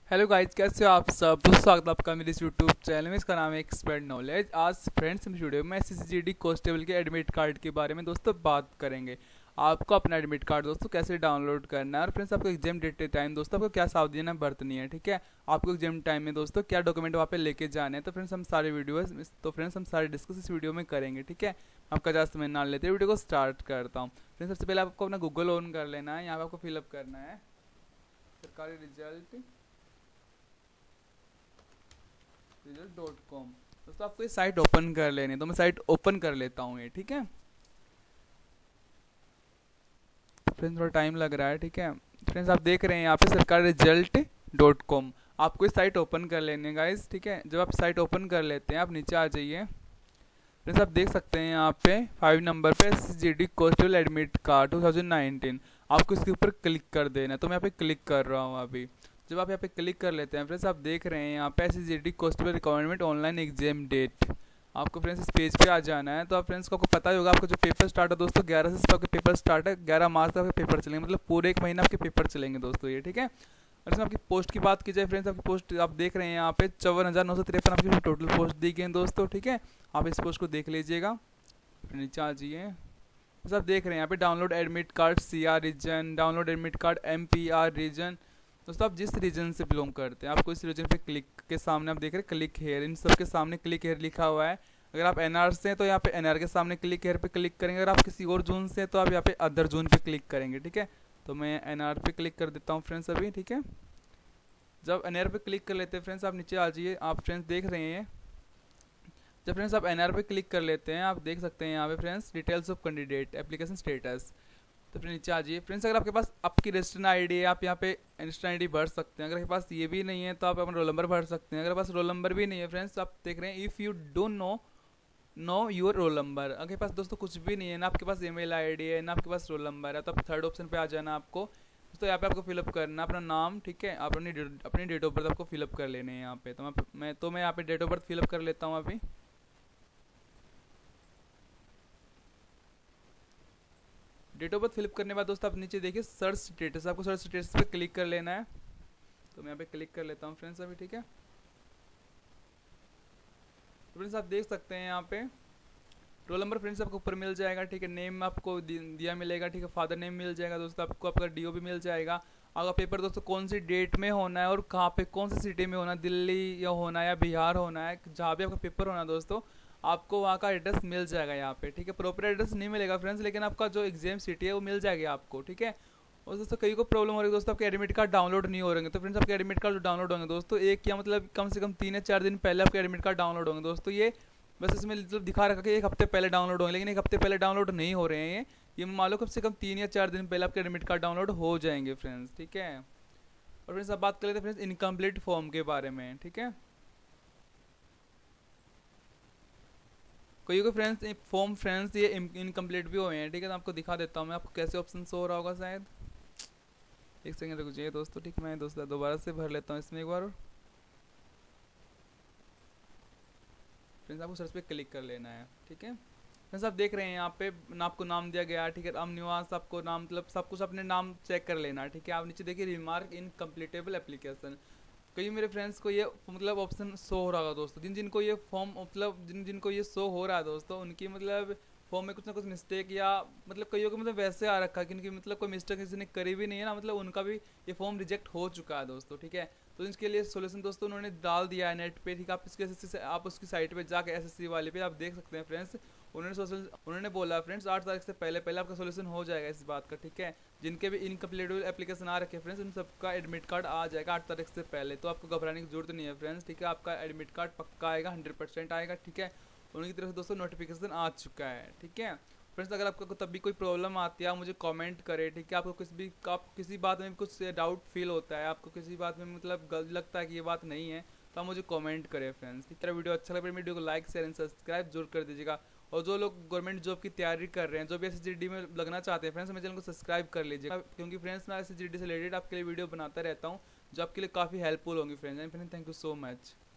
Hello guys, कैसे हो आप सब। बहुत स्वागत है आपका मेरे इस यूट्यूब चैनल में। इसका नाम है एक्सपर्ट नॉलेज। आज फ्रेंड्स हम वीडियो में एसएससीजीडी कांस्टेबल के एडमिट कार्ड के बारे में दोस्तों बात करेंगे। आपको अपना एडमिट कार्ड दोस्तों कैसे डाउनलोड करना है और फ्रेंड्स आपको एग्जाम डेट टाइम दोस्तों आपको क्या सावधानियां बरतनी है, ठीक है। आपको एग्जाम टाइम में दोस्तों क्या डॉक्यूमेंट वहाँ पे लेके जाने हैं, तो फ्रेंड्स हम सारे डिस्कस इस वीडियो में करेंगे, ठीक है। आपका ज़्यादा समय ना लेते वीडियो को स्टार्ट करता हूँ। फ्रेंड्स सबसे पहले आपको अपना गूगल ऑन कर लेना है। यहाँ पे आपको फिलअप करना है सरकारी रिजल्ट.com। दोस्तों आपको ये साइट ओपन कर लेनी है, तो मैं साइट ओपन कर लेता हूँ ये, ठीक है। फ्रेंड्स थोड़ा टाइम लग रहा है, ठीक है। फ्रेंड्स आप देख रहे हैं यहाँ पे सरकारी रिजल्ट.com। आपको इस साइट ओपन कर लेनी है गाइस, ठीक है। जब आप साइट ओपन कर लेते हैं आप नीचे आ जाइए। फ्रेंड्स आप देख सकते हैं यहाँ पे 5 नंबर पे एसएससीजीडी कांस्टेबल एडमिट कार्ड 2019। आपको इसके ऊपर क्लिक कर देना है, तो मैं यहाँ पे क्लिक कर रहा हूँ अभी। जब आप यहाँ पे क्लिक कर लेते हैं फ्रेंड्स आप देख रहे हैं यहाँ पे SSC GD constable requirement online exam date. आपको फ्रेंड्स इस पेज पे आ जाना है। तो आप फ्रेंड्स को आपको पता ही होगा, आपका जो पेपर स्टार्ट है दोस्तों 11 से आपके पेपर स्टार्ट है, 11 मार्च तक आपके पेपर चलेंगे, मतलब पूरे 1 महीना आपके पेपर चलेंगे दोस्तों ये, ठीक है। और इसमें आपकी पोस्ट की बात की जाए फ्रेंड्स, आपकी पोस्ट आप देख रहे हैं यहाँ पे 54,953 आपकी टोटल पोस्ट दी गई है दोस्तों, ठीक है। आप इस पोस्ट को देख लीजिएगा। नीचे आ जाइए। बस आप देख रहे हैं यहाँ पे download admit card CR region, download admit card MPR region. दोस्तों आप जिस रीजन से बिलोंग करते हैं आपको इस रीजन पे क्लिक के सामने आप देख रहे हैं क्लिक हेयर, इन सब के सामने क्लिक हेयर लिखा हुआ है। अगर आप एनआर से हैं तो यहाँ पे एनआर के सामने क्लिक हेयर पे क्लिक करेंगे। अगर आप किसी और जोन से हैं तो आप यहाँ पे अदर जोन पे क्लिक करेंगे, ठीक है। तो मैं एनआर पे क्लिक कर देता हूँ फ्रेंड्स अभी, ठीक है। जब एनआर पे क्लिक कर लेते हैं फ्रेंड्स आप नीचे आ जाइए। आप फ्रेंड्स देख रहे हैं जब फ्रेंड्स आप एनआर पे क्लिक कर लेते हैं आप देख सकते हैं यहाँ पे friends details of candidate application status. तो फिर नीचे आ जाइए फ्रेंड्स। अगर आपके पास आपकी रजिस्टर्ड आईडी है आप यहाँ पे रजिस्टर्ड आईडी भर सकते हैं। अगर आपके पास ये भी नहीं है तो आप अपना रोल नंबर भर सकते हैं। अगर पास रोल नंबर भी नहीं है फ्रेंड्स आप देख रहे हैं if you don't know your roll number. आपके पास दोस्तों कुछ भी नहीं है, ना आपके पास ईमेल आईडी है ना आपके पास रोल नंबर है, तो आप थर्ड ऑप्शन पे आ जाना आपको। तो यहाँ पे आपको फिलअप करना अपना नाम, ठीक है। आप अपनी डेट ऑफ बर्थ आपको फिलअप कर लेने हैं यहाँ पे। तो मैं यहाँ पे डेट ऑफ बर्थ फिलअप कर लेता हूँ अभी। डेट ऑफ बर्थ फिलअप करने के बाद दोस्तों आप नीचे देखिए सर्च स्टेटस, आपको सर्च स्टेटस पे क्लिक कर लेना है। तो मैं यहाँ पे क्लिक कर लेता हूँ फ्रेंड्स अभी, ठीक है। तो फ्रेंड्स आप देख सकते हैं यहाँ पे रोल नंबर फ्रेंड्स आपको ऊपर मिल जाएगा, ठीक है। नेम आपको दिया मिलेगा, ठीक है। फादर नेम मिल जाएगा दोस्तों आपको, आपका डीओ भी मिल जाएगा। आपका पेपर दोस्तों कौन सी डेट में होना है और कहाँ पे कौन सी सिटी में होना है, दिल्ली या होना है या बिहार होना है, जहाँ भी आपका पेपर होना है दोस्तों आपको वहाँ का एड्रेस मिल जाएगा यहाँ पे, ठीक है। प्रॉपर एड्रेस नहीं मिलेगा फ्रेंड्स, लेकिन आपका जो एग्जाम सिटी है वो मिल जाएगी आपको, ठीक है। और दोस्तों कई को प्रॉब्लम हो रही है दोस्तों, आपके एडमिट कार्ड डाउनलोड नहीं हो रहे हैं। तो फ्रेंड्स आपके एडमिट कार्ड जो डाउनलोड होंगे दोस्तों एक या मतलब कम से कम 3 या 4 दिन पहले आपके एडमिट कार्ड डाउनलोड होंगे दोस्तों। ये बस इसमें मतलब दिखा रखा कि 1 हफ्ते पहले डाउनलोड होंगे, लेकिन 1 हफ्ते पहले डाउनलोड नहीं हो रहे हैं। ये मान लो कम से कम 3 या 4 दिन पहले आपके एडमिट कार्ड डाउनलोड हो जाएंगे फ्रेंड्स, ठीक है। और फ्रेंड्स अब बात कर लेते हैं फ्रेंड्स इनकम्प्लीट फॉर्म के बारे में, ठीक है। कई फ्रेंड्स फॉर्म फ्रेंड्स ये इनकम्प्लीट भी हुए हैं, ठीक है। तो आपको दिखा देता हूँ मैं, आपको कैसे ऑप्शन शो हो रहा होगा शायद। एक सेकंड रुक जाइए दोस्तों, ठीक है। मैं दोस्तों दोबारा से भर लेता हूँ इसमें एक बार। फ्रेंड्स आपको सर्च पे क्लिक कर लेना है, ठीक है। फ्रेंड्स आप देख रहे हैं यहाँ पे आपको नाम दिया गया है, ठीक है। राम निवास आपको नाम मतलब सब कुछ अपने नाम चेक कर लेना है, ठीक है। आप नीचे देखिए रिमार्क इन कम्प्लीटेबल एप्लीकेशन। कई मेरे फ्रेंड्स को ये मतलब ऑप्शन शो हो रहा होगा दोस्तों, जिनको ये फॉर्म मतलब जिनको ये शो हो रहा है दोस्तों उनकी मतलब फॉर्म में कुछ ना कुछ मिस्टेक या मतलब कईयों को मतलब वैसे आ रखा है कि इनकी मतलब कोई मिस्टेक किसी ने करी भी नहीं है ना, मतलब उनका भी ये फॉर्म रिजेक्ट हो चुका है दोस्तों, ठीक है। तो इसके लिए सोल्यूशन दोस्तों उन्होंने डाल दिया है नेट पे, ठीक है। आप इसके एसएससी से आप उसकी साइट पे जाके एसएससी वाले पे आप देख सकते हैं फ्रेंड्स। उन्होंने बोला फ्रेंड्स 8 तारीख से पहले पहले आपका सोल्यूशन हो जाएगा इस बात का, ठीक है। जिनके भी इनकम्प्लीटेबल एप्लीकेशन आ रखे हैं फ्रेंड्स उन सबका एडमिट कार्ड आ जाएगा 8 तारीख से पहले। तो आपको घबराने की जरूरत नहीं है फ्रेंड्स, ठीक है। आपका एडमिट कार्ड पक्का आएगा, 100% आएगा, ठीक है। उनकी तरफ से दोस्तों नोटिफिकेशन आ चुका है, ठीक है। फ्रेंड्स अगर आपको तब भी कोई प्रॉब्लम आती है आप मुझे कमेंट करें, ठीक है। आप किसी बात में कुछ डाउट फील होता है, आपको किसी बात में मतलब गलत लगता है कि ये बात नहीं है, तो आप मुझे कमेंट करें फ्रेंड्स। इस तरह वीडियो अच्छा लगे वीडियो को लाइक शेयर एंड सब्सक्राइब जरूर कर दीजिएगा। और जो लोग गवर्नमेंट जॉब की तैयारी कर रहे हैं, जो भी एसएससीजीडी में लगना चाहते हैं फ्रेंड्स, मेरे चैनल को सब्सक्राइब कर लीजिएगा, क्योंकि फ्रेंड्स मैं एसएससीजीडी से रिलेटेड आपके लिए वीडियो बनाता रहता हूँ जो आपके लिए काफ़ी हेल्पफुल होंगी friends. Thank you so much.